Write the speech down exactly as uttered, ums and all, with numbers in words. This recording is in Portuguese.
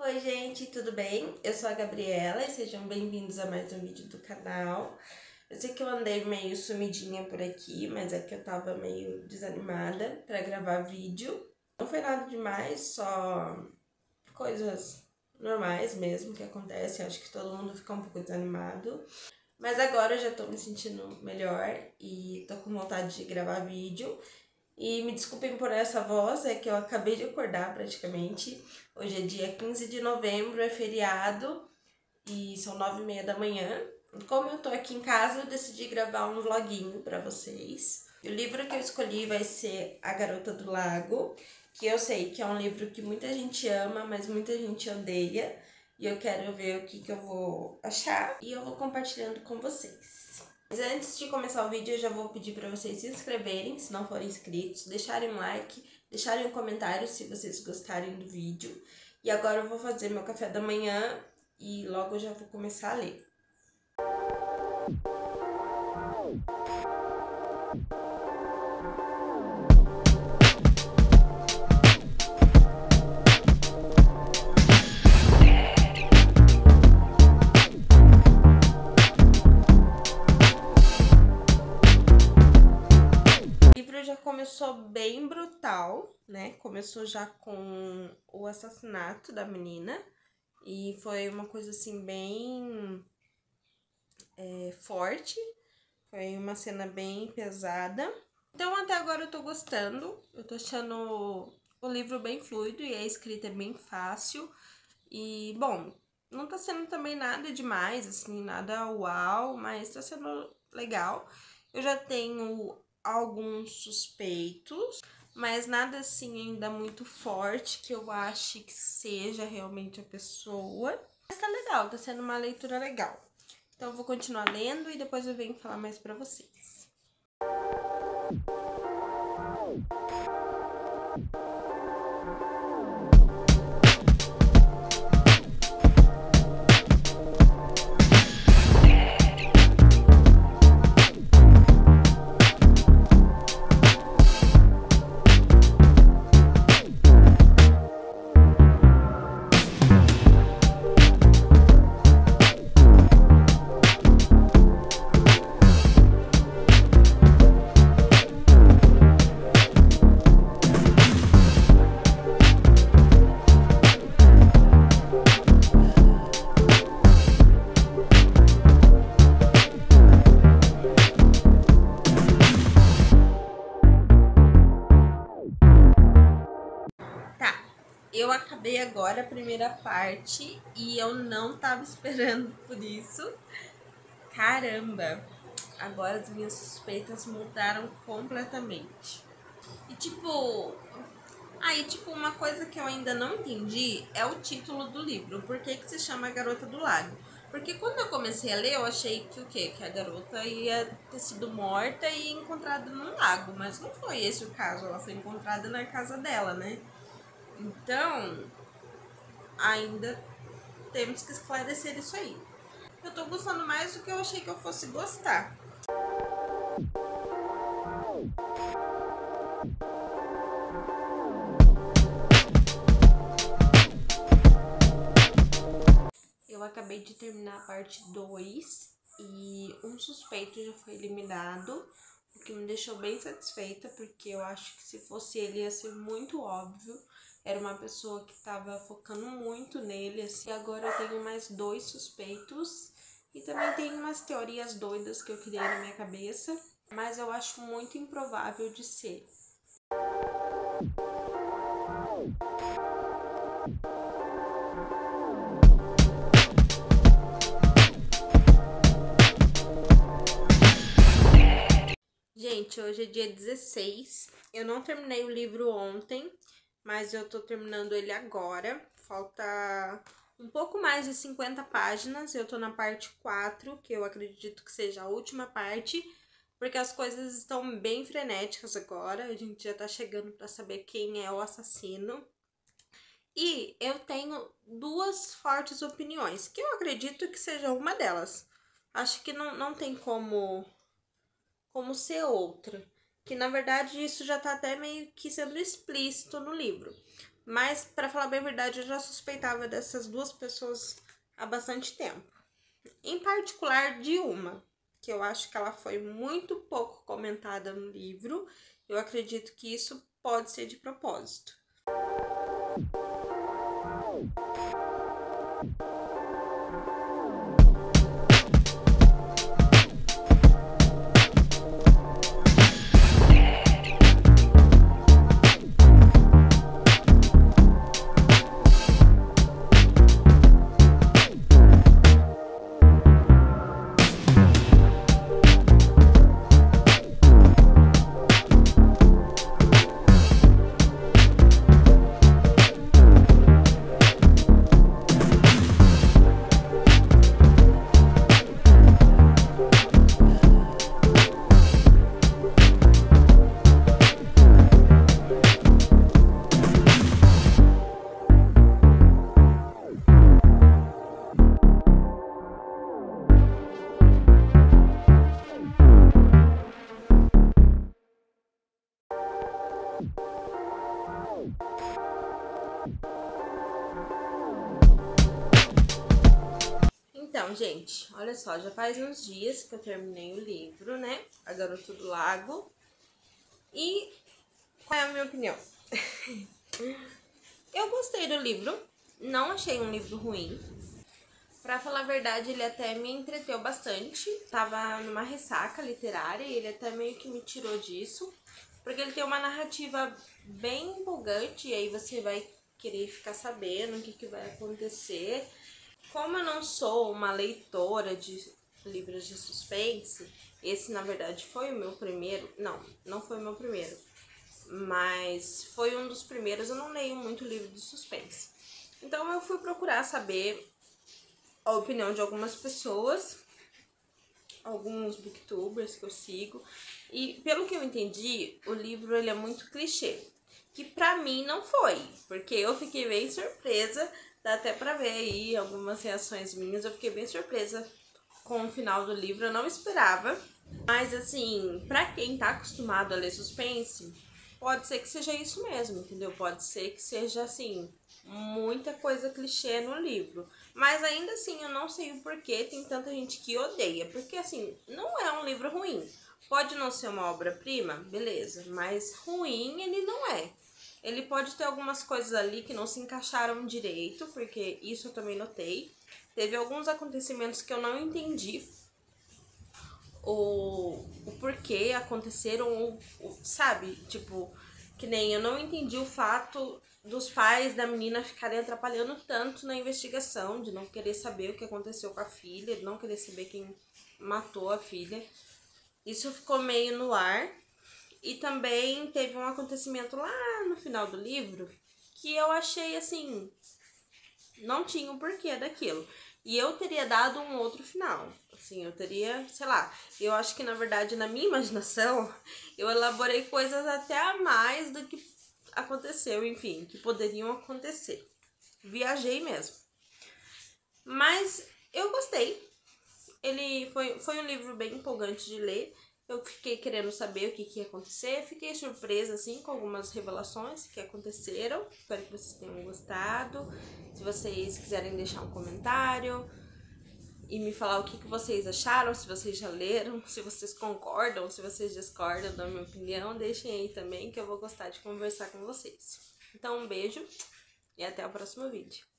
Oi gente, tudo bem? Eu sou a Gabriela e sejam bem-vindos a mais um vídeo do canal. Eu sei que eu andei meio sumidinha por aqui, mas é que eu tava meio desanimada pra gravar vídeo. Não foi nada demais, só coisas normais mesmo que acontecem. Acho que todo mundo fica um pouco desanimado. Mas agora eu já tô me sentindo melhor e tô com vontade de gravar vídeo. E me desculpem por essa voz, é que eu acabei de acordar praticamente. Hoje é dia quinze de novembro, é feriado e são nove e meia da manhã. Como eu tô aqui em casa, eu decidi gravar um vloguinho pra vocês. O livro que eu escolhi vai ser A Garota do Lago, que eu sei que é um livro que muita gente ama, mas muita gente odeia. E eu quero ver o que, que eu vou achar e eu vou compartilhando com vocês. Mas antes de começar o vídeo, eu já vou pedir para vocês se inscreverem, se não forem inscritos, deixarem um like, deixarem um comentário se vocês gostarem do vídeo. E agora eu vou fazer meu café da manhã e logo eu já vou começar a ler. Já começou bem brutal, né? Começou já com o assassinato da menina e foi uma coisa assim bem é, forte, foi uma cena bem pesada. Então até agora eu tô gostando, eu tô achando o livro bem fluido e a escrita é bem fácil e, bom, não tá sendo também nada demais, assim, nada uau, mas tá sendo legal. Eu já tenho alguns suspeitos, mas nada assim ainda muito forte que eu ache que seja realmente a pessoa. Mas tá legal, tá sendo uma leitura legal. Então eu vou continuar lendo e depois eu venho falar mais pra vocês. Eu acabei agora a primeira parte e eu não tava esperando por isso. Caramba, agora as minhas suspeitas mudaram completamente. E tipo, aí tipo, uma coisa que eu ainda não entendi é o título do livro. Por que que se chama A Garota do Lago? Porque quando eu comecei a ler, eu achei que o quê? Que a garota ia ter sido morta e encontrada num lago. Mas não foi esse o caso, ela foi encontrada na casa dela, né? Então, ainda temos que esclarecer isso aí. Eu tô gostando mais do que eu achei que eu fosse gostar. Eu acabei de terminar a parte dois e um suspeito já foi eliminado, o que me deixou bem satisfeita, porque eu acho que se fosse ele ia ser muito óbvio. Era uma pessoa que estava focando muito nele, assim. Agora eu tenho mais dois suspeitos e também tem umas teorias doidas que eu criei na minha cabeça, mas eu acho muito improvável de ser. Gente, hoje é dia dezesseis, eu não terminei o livro ontem, mas eu tô terminando ele agora. Falta um pouco mais de cinquenta páginas, eu tô na parte quatro, que eu acredito que seja a última parte, porque as coisas estão bem frenéticas agora, a gente já tá chegando pra saber quem é o assassino. E eu tenho duas fortes opiniões, que eu acredito que seja uma delas. Acho que não, não tem como, como ser outra. Que na verdade isso já tá até meio que sendo explícito no livro. Mas, pra falar bem a verdade, eu já suspeitava dessas duas pessoas há bastante tempo. Em particular de uma, que eu acho que ela foi muito pouco comentada no livro. Eu acredito que isso pode ser de propósito. Então, gente, olha só, já faz uns dias que eu terminei o livro, né? A Garota do Lago. E qual é a minha opinião? Eu gostei do livro, não achei um livro ruim. Pra falar a verdade, ele até me entreteu bastante. Tava numa ressaca literária e ele até meio que me tirou disso. Porque ele tem uma narrativa bem empolgante e aí você vai querer ficar sabendo o que, que vai acontecer. Como eu não sou uma leitora de livros de suspense, esse na verdade foi o meu primeiro, não, não foi o meu primeiro, mas foi um dos primeiros. Eu não leio muito livro de suspense. Então eu fui procurar saber a opinião de algumas pessoas, alguns booktubers que eu sigo, e pelo que eu entendi, o livro ele é muito clichê, que pra mim não foi, porque eu fiquei bem surpresa. Dá até pra ver aí algumas reações minhas. Eu fiquei bem surpresa com o final do livro, eu não esperava. Mas assim, pra quem tá acostumado a ler suspense, pode ser que seja isso mesmo, entendeu? Pode ser que seja assim, muita coisa clichê no livro. Mas ainda assim, eu não sei o porquê tem tanta gente que odeia. Porque assim, não é um livro ruim. Pode não ser uma obra-prima, beleza, mas ruim ele não é. Ele pode ter algumas coisas ali que não se encaixaram direito, porque isso eu também notei. Teve alguns acontecimentos que eu não entendi o, o porquê aconteceram, o, sabe? Tipo, que nem eu não entendi o fato dos pais da menina ficarem atrapalhando tanto na investigação, de não querer saber o que aconteceu com a filha, de não querer saber quem matou a filha. Isso ficou meio no ar. E também teve um acontecimento lá no final do livro que eu achei assim, não tinha o um porquê daquilo. E eu teria dado um outro final. Assim, eu teria, sei lá, eu acho que na verdade na minha imaginação eu elaborei coisas até a mais do que aconteceu, enfim, que poderiam acontecer. Viajei mesmo. Mas eu gostei. Ele foi, foi um livro bem empolgante de ler. Eu fiquei querendo saber o que, que ia acontecer. Fiquei surpresa, assim, com algumas revelações que aconteceram. Espero que vocês tenham gostado. Se vocês quiserem deixar um comentário e me falar o que, que vocês acharam, se vocês já leram, se vocês concordam, se vocês discordam da minha opinião, deixem aí também que eu vou gostar de conversar com vocês. Então, um beijo e até o próximo vídeo.